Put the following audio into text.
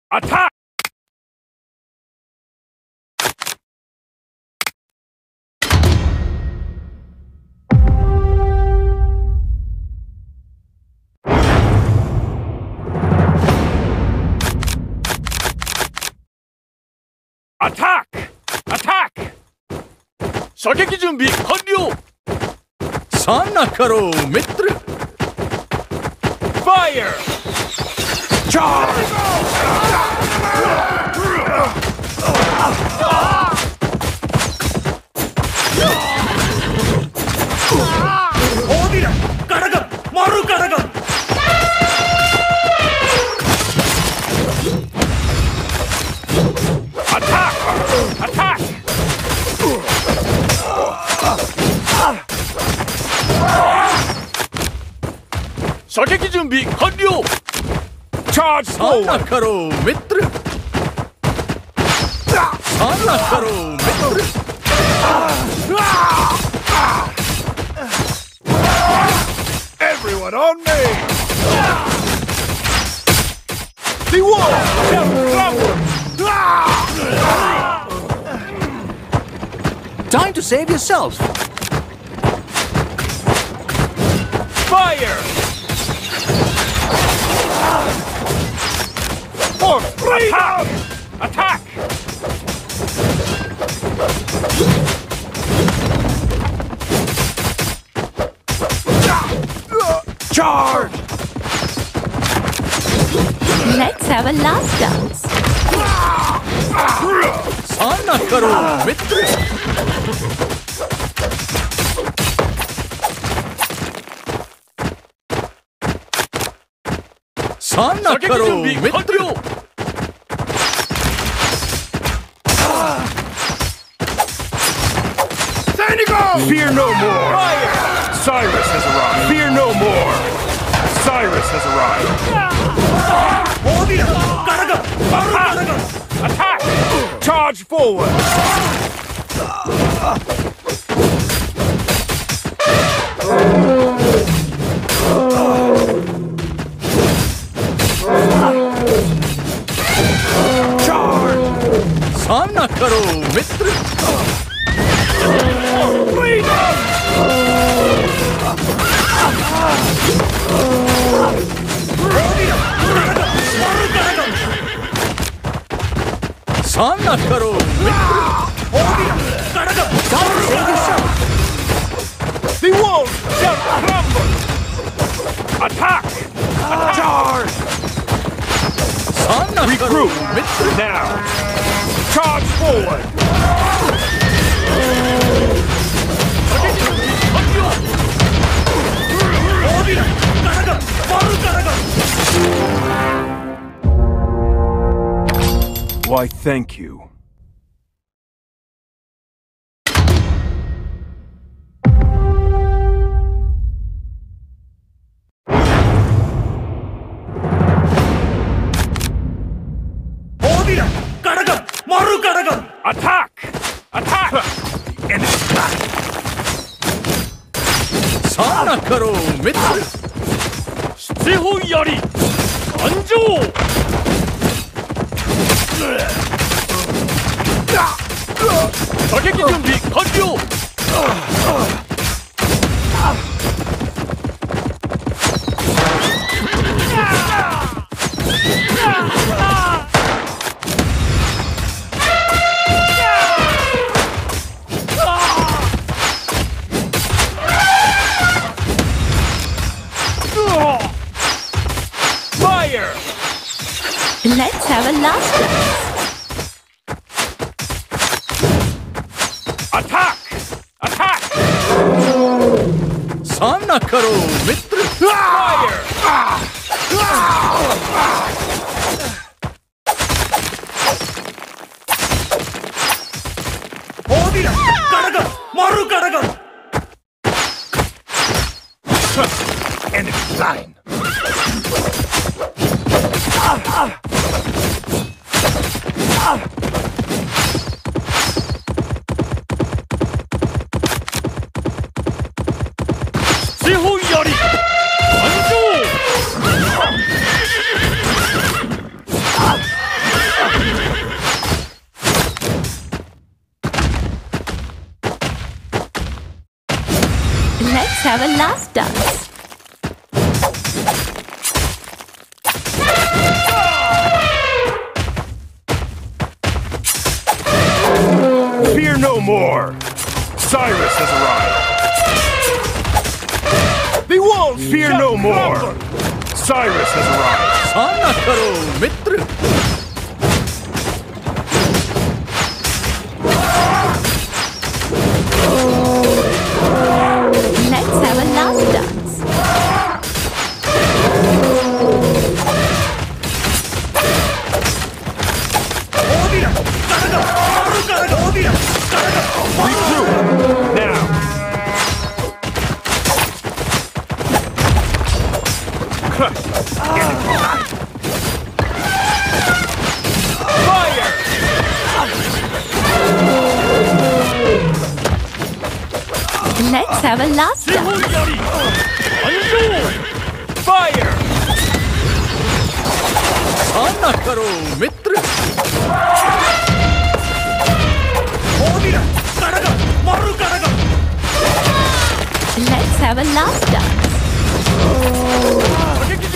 Attack! Attack! Attack! 射撃準備完了! Sanakaro Mitr! Fire! Charge! Odira! Karagan! Maru Karagan! Attack! Attack!射撃準備完了! Charge forward! Sanakaro Mitr! Sanakaro Mitr! Everyone on me! The wall shall crumble! Time to save yourself! Fire! For freedom! Attack! Charge! Let's have a last dance. Sanakaro Mitr! Sanakaro Mitr! Fear no more! Fire! Cyrus has arrived! Fear no more! Cyrus has arrived! Attack! Charge forward! Charge! Sanakaro Mitr! Freedom! Sanakaro Mitr! Time to save yourself! The walls shall crumble! Attack! Charge! Sanakaro Regroup! Mitr! Now! Charge forward! Why, thank you. Attack! Attack! And it's back! Sanakaro Mitr! 七本槍参上!射撃準備完了! Fire! Let's have a last dance. Attack! Attack! Sanakaro Mitr! Fire! Odira! Karagan! Maru Karagan! Enemy line!七本槍参上! have a last dance. Fear no more! Cyrus has arrived! The wolves fear no more! Cyrus has arrived! सामना करो मित्र Let's have a last dance. Regroup! Now! Fire! Let's have a last dance. Fire! सामना करो मित्र Let's have a last dance.